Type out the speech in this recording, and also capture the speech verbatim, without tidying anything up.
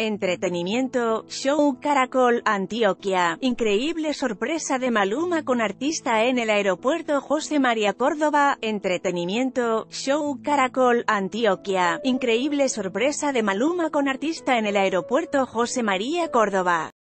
Entretenimiento, Show Caracol, Antioquia. Increíble sorpresa de Maluma con artista en el aeropuerto José María Córdoba. Entretenimiento, Show Caracol, Antioquia. Increíble sorpresa de Maluma con artista en el aeropuerto José María Córdoba.